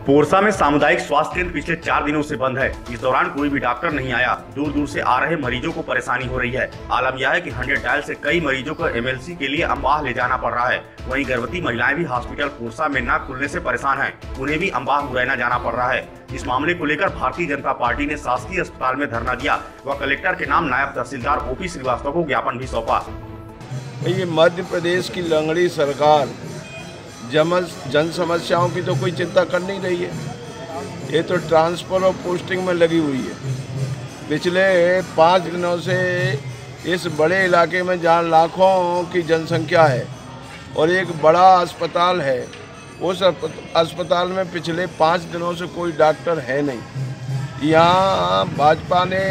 पोरसा में सामुदायिक स्वास्थ्य केंद्र पिछले 4 दिनों से बंद है। इस दौरान कोई भी डॉक्टर नहीं आया। दूर दूर से आ रहे मरीजों को परेशानी हो रही है। आलम यह है कि 100 डायल से कई मरीजों को एमएलसी के लिए अम्बाह ले जाना पड़ रहा है। वहीं गर्भवती महिलाएं भी हॉस्पिटल पोरसा में न खुलने से परेशान हैं। उन्हें भी अम्बाह मुरैना जाना पड़ रहा है। इस मामले को लेकर भारतीय जनता पार्टी ने शासकीय अस्पताल में धरना दिया व कलेक्टर के नाम नायब तहसीलदार ओपी श्रीवास्तव को ज्ञापन भी सौंपा। ये मध्य प्रदेश की लंगड़ी सरकार जन समस्याओं की तो कोई चिंता कर नहीं रही है। ये तो ट्रांसफर और पोस्टिंग में लगी हुई है। पिछले 5 दिनों से इस बड़े इलाके में जहाँ लाखों की जनसंख्या है और एक बड़ा अस्पताल है, उस अस्पताल में पिछले 5 दिनों से कोई डॉक्टर है नहीं। यहाँ भाजपा ने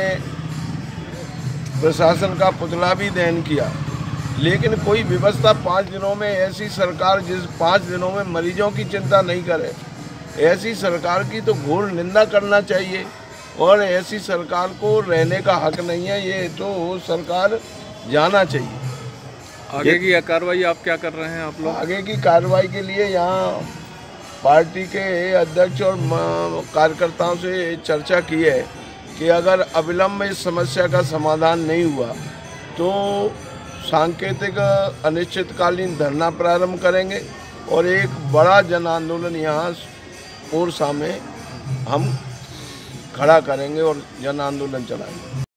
प्रशासन का पुतला भी दहन किया, लेकिन कोई व्यवस्था 5 दिनों में ऐसी सरकार जिस 5 दिनों में मरीजों की चिंता नहीं करे, ऐसी सरकार की तो घोर निंदा करना चाहिए। और ऐसी सरकार को रहने का हक नहीं है, ये तो सरकार जाना चाहिए। आगे की कार्रवाई आप क्या कर रहे हैं आप लोग? आगे की कार्रवाई के लिए यहाँ पार्टी के अध्यक्ष और कार्यकर्ताओं से चर्चा की है कि अगर अविलंब इस समस्या का समाधान नहीं हुआ तो सांकेतिक अनिश्चितकालीन धरना प्रारंभ करेंगे और एक बड़ा जन आंदोलन यहाँ पोरसा में हम खड़ा करेंगे और जन आंदोलन चलाएंगे।